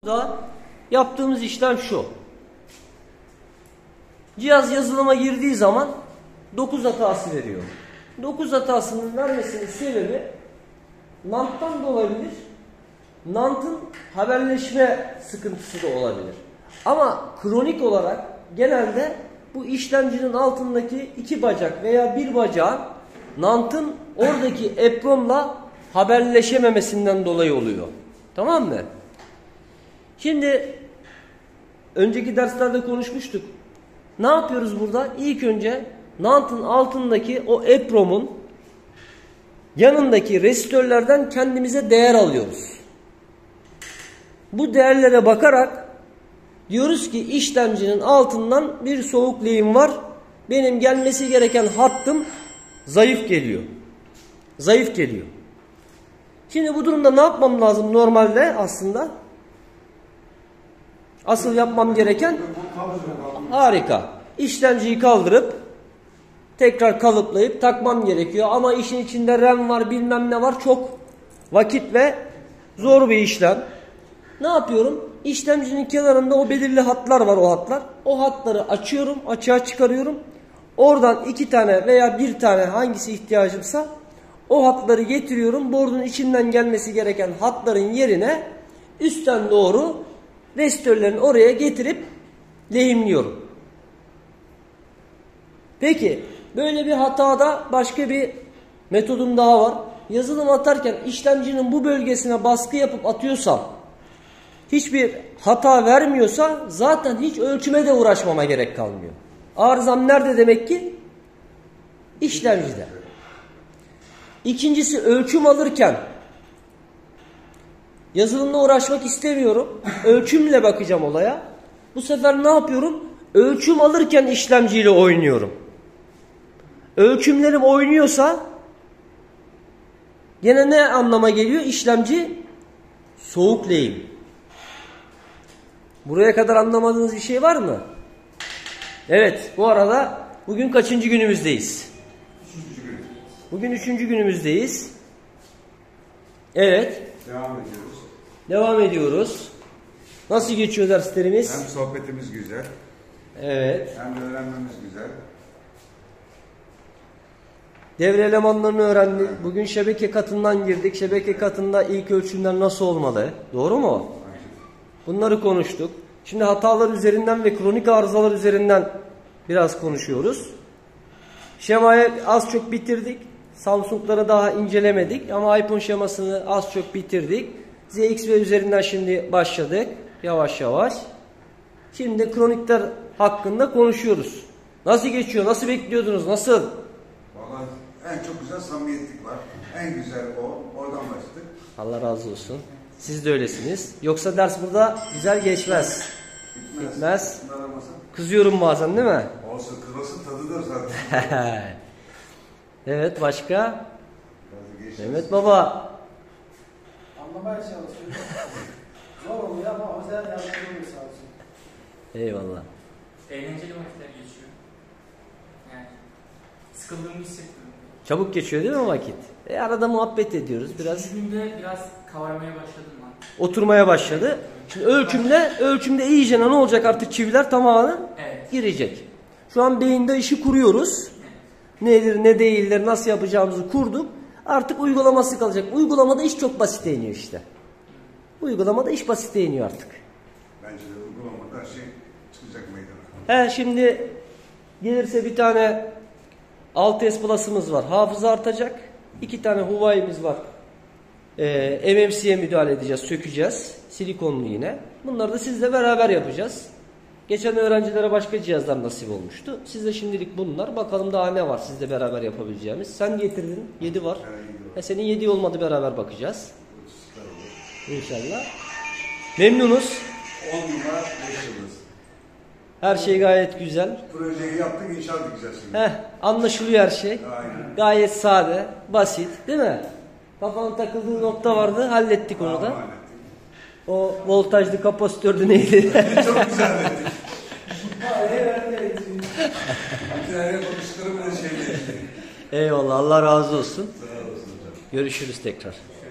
Da yaptığımız işlem şu. Cihaz yazılıma girdiği zaman 9 hatası veriyor. 9 hatasının vermesinin sebebi NAND'dan da olabilir. NAND'ın haberleşme sıkıntısı da olabilir. Ama kronik olarak genelde bu işlemcinin altındaki 2 bacak veya 1 bacağın NAND'ın oradaki EPROM'la haberleşememesinden dolayı oluyor. Tamam mı? Şimdi önceki derslerde konuşmuştuk. Ne yapıyoruz burada? İlk önce NAND'ın altındaki o EPROM'un yanındaki resistörlerden kendimize değer alıyoruz. Bu değerlere bakarak diyoruz ki işlemcinin altından bir soğuk lehim var. Benim gelmesi gereken hattım zayıf geliyor. Zayıf geliyor. Şimdi bu durumda ne yapmam lazım normalde aslında? Asıl yapmam gereken harika. İşlemciyi kaldırıp tekrar kalıplayıp takmam gerekiyor. Ama işin içinde RAM var, bilmem ne var. Çok vakit ve zor bir işlem. Ne yapıyorum? İşlemcinin kenarında o belirli hatlar var, o hatlar. O hatları açıyorum, açığa çıkarıyorum. Oradan 2 tane veya 1 tane hangisi ihtiyacımsa o hatları getiriyorum. Board'un içinden gelmesi gereken hatların yerine üstten doğru resistörlerini oraya getirip lehimliyorum. Peki böyle bir hatada başka bir metodum daha var. Yazılım atarken işlemcinin bu bölgesine baskı yapıp atıyorsam hiçbir hata vermiyorsa zaten hiç ölçüme de uğraşmama gerek kalmıyor. Arızam nerede demek ki? İşlemcide. İkincisi, ölçüm alırken yazılımla uğraşmak istemiyorum. Ölçümle bakacağım olaya. Bu sefer ne yapıyorum? Ölçüm alırken işlemciyle oynuyorum. Ölçümlerim oynuyorsa gene ne anlama geliyor? İşlemci soğuk lehim. Buraya kadar anlamadığınız bir şey var mı? Evet, bu arada bugün kaçıncı günümüzdeyiz? Bugün 3. günümüzdeyiz. Evet. Devam ediyoruz. Nasıl geçiyor derslerimiz? Hem sohbetimiz güzel. Evet. Hem de öğrenmemiz güzel. Devre elemanlarını öğrendik. Bugün şebeke katından girdik. Şebeke katında ilk ölçümler nasıl olmalı? Doğru mu? Bunları konuştuk. Şimdi hatalar üzerinden ve kronik arızalar üzerinden biraz konuşuyoruz. Şemayı az çok bitirdik. Samsung'ları daha incelemedik ama iPhone şemasını az çok bitirdik. ZXV üzerinden şimdi başladık. Yavaş yavaş. Şimdi kronikler hakkında konuşuyoruz. Nasıl geçiyor? Nasıl bekliyordunuz? Nasıl? Vallahi en çok güzel samimiyetlik var. En güzel o. Oradan başladık. Allah razı olsun. Siz de öylesiniz. Yoksa ders burada güzel geçmez. Gitmez. Kızıyorum bazen değil mi? Olsun, kızmasın tadıdır zaten. Evet, başka? Mehmet Baba. Anlamaya çalışıyorum. Zor oluyor ama özel yardımcı oluyor sağ olsun. Eyvallah. Eğlenceli vakitler geçiyor. Yani sıkıldığımı hissetmiyorum. Çabuk geçiyor değil mi vakit? Arada muhabbet ediyoruz biraz. Günde biraz kavarmaya başladım ben. Oturmaya başladı. Şimdi ölçümde iyice ne olacak artık çiviler tamamen girecek. Şu an beyinde işi kuruyoruz. Nedir, ne değildir, nasıl yapacağımızı kurduk. Artık uygulaması kalacak. Uygulamada iş çok basite iniyor işte. Uygulamada iş basite iniyor artık. Bence de uygulamada her şey çıkacak meydana. Şimdi gelirse bir tane 6S Plus'ımız var. Hafıza artacak. 2 tane Huawei'miz var. MMC'ye müdahale edeceğiz, sökeceğiz. Silikonlu yine. Bunları da sizle beraber yapacağız. Geçen öğrencilere başka cihazlar nasip olmuştu. Sizde şimdilik bunlar. Bakalım daha ne var sizle beraber yapabileceğimiz. Sen getirdin. 7 var. Senin 7 olmadı, beraber bakacağız. İnşallah. Memnunuz. 10 numara 5 yıldız. Her şey gayet güzel. Projeyi yaptık, inşaat dikeceğiz şimdi. Anlaşılıyor her şey. Aynen. Gayet sade, basit, değil mi? Kafanın takıldığı nokta vardı, hallettik onu da. O voltajlı kapasitördü neydi? Çok güzel dedik. Bütün her konuştuklarım böyle şeyler. Eyvallah, Allah razı olsun. Sağ olasın hocam. Görüşürüz tekrar.